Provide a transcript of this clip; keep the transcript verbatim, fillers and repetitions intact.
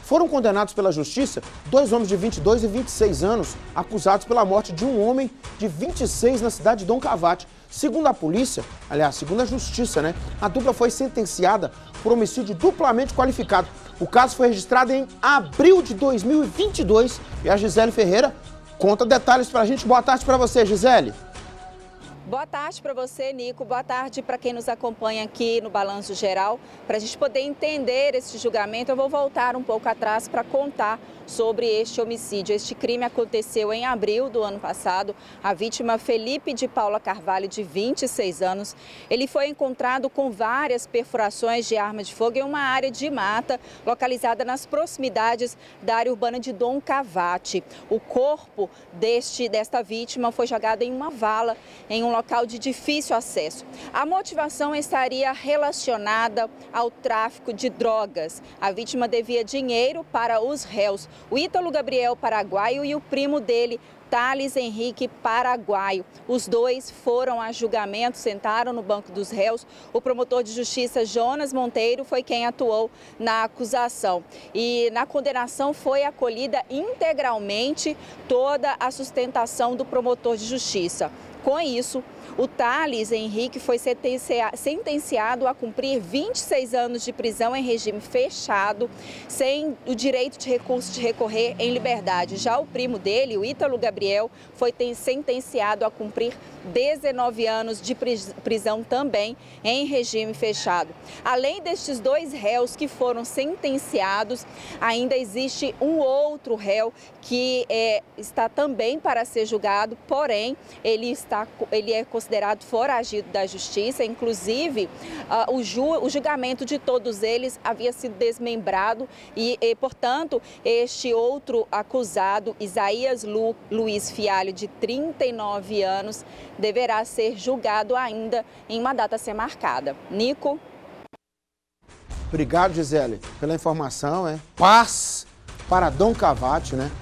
Foram condenados pela justiça dois homens de vinte e dois e vinte e seis anos, acusados pela morte de um homem de vinte e seis na cidade de Dom Cavate. Segundo a polícia, aliás, segundo a justiça, né, a dupla foi sentenciada por homicídio duplamente qualificado. O caso foi registrado em abril de dois mil e vinte e dois e a Gisele Ferreira conta detalhes pra gente. Boa tarde pra você, Gisele. Boa tarde para você, Nico. Boa tarde para quem nos acompanha aqui no Balanço Geral. Para a gente poder entender esse julgamento, eu vou voltar um pouco atrás para contar sobre este homicídio. Este crime aconteceu em abril do ano passado. A vítima, Felipe de Paula Carvalho, de vinte e seis anos, ele foi encontrado com várias perfurações de arma de fogo em uma área de mata localizada nas proximidades da área urbana de Dom Cavate. O corpo deste, desta vítima foi jogado em uma vala em um local de difícil acesso. A motivação estaria relacionada ao tráfico de drogas. A vítima devia dinheiro para os réus, o Ítalo Gabriel, paraguaio, e o primo dele, Thales Henrique, paraguaio. Os dois foram a julgamento, sentaram no banco dos réus. O promotor de justiça, Jonas Monteiro, foi quem atuou na acusação. E na condenação foi acolhida integralmente toda a sustentação do promotor de justiça. Com isso, o Thales Henrique foi sentenciado a cumprir vinte e seis anos de prisão em regime fechado, sem o direito de recurso de recorrer em liberdade. Já o primo dele, o Ítalo Gabriel, foi sentenciado a cumprir dezenove anos de prisão também em regime fechado. Além destes dois réus que foram sentenciados, ainda existe um outro réu que é, está também para ser julgado, porém ele, está, ele é considerado foragido da justiça. Inclusive, uh, o, ju, o julgamento de todos eles havia sido desmembrado e, e portanto, este outro acusado, Isaías Lu, Luiz Fialho, de trinta e nove anos, deverá ser julgado ainda em uma data a ser marcada. Nico? Obrigado, Gisele, pela informação. É paz para Dom Cavate, né?